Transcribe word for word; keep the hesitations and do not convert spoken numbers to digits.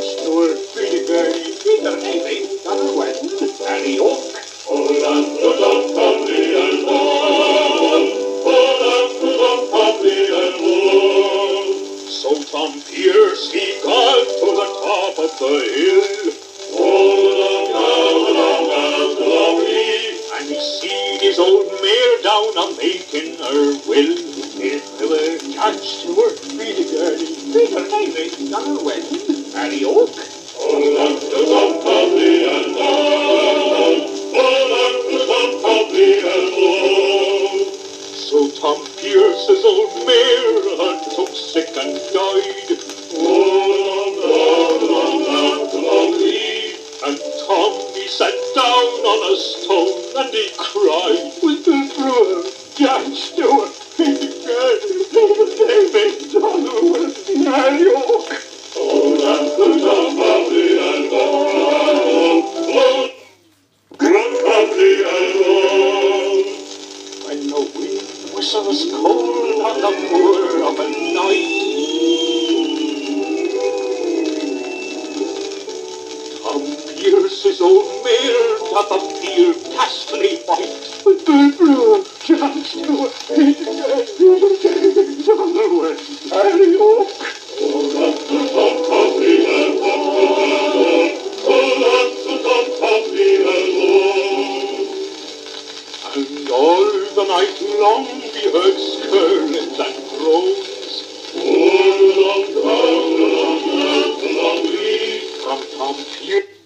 Stuart, Widdicombe, Peter Navy, Donald West, and York. Oh, that's the dumb cobley and wool. Oh, that's the dumb cobley and wool. So Tom Pierce he got to the top of the hill. Oh, long, long, long, long, lovely. And he seen his old mare down a making her will. If there were John Stuart, Widdicombe, Peter Navy, Donald West, and York. Oh, that's the dumb cobley and wool. Oh, that's the dumb cobley and wool. So Tom Pierce's old mare had took sick and died. Oh, long, long, long, long, lovely. And Tom he sat down on a stone and he cried, Little brewer, John Stuart, Widdicombe, Peter Navy, Donald West, and York. Oh, that's the dumb cobley and wool. Oh, dumb cobley and wool. When the wind whistles cold on the moor of a night, Tom Pierce's old mare doth appear ghastly white. Little brewer, John Stuart, Widdicombe, Donald West, and York. Oh, that's the dumb cobley and wool. Oh, that's the dumb cobley and wool. And all the night long we heard skirlings and groans Oh, long, long, long, long, lovely. from Tom Pierce.